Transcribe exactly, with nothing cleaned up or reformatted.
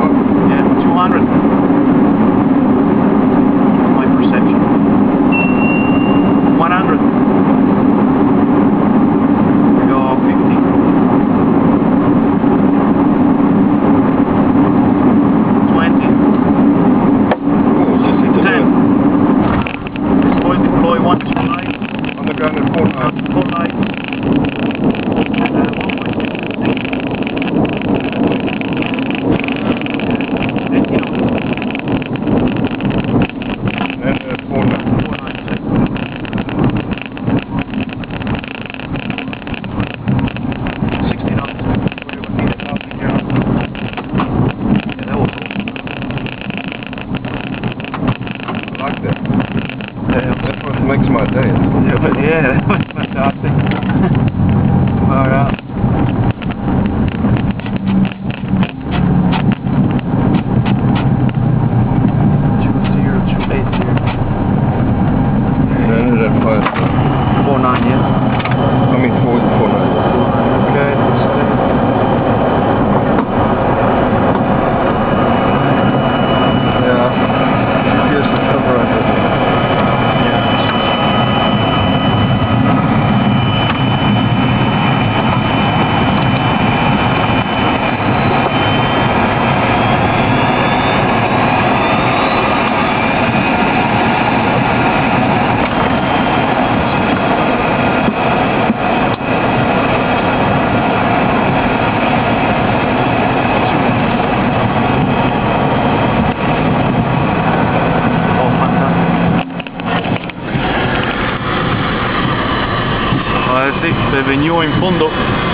Yeah, two hundred. My perception. one hundred. We go fifty. twenty. Oh, just hit the ten. bird. Deploy, deploy one to light. On the ground at four nine. Four light. Uh, one point six. And uh, four nine. sixty knots. Yeah, that was I like that. yeah, That's what makes my day. yeah, but yeah, that was fantastic. Far out. Two zero two eight zero. It ended at five. Four nine, yeah. I mean four four nine. Okay, that's it. Yeah. G P S is cover right there. Ah, sì, se venivo in fondo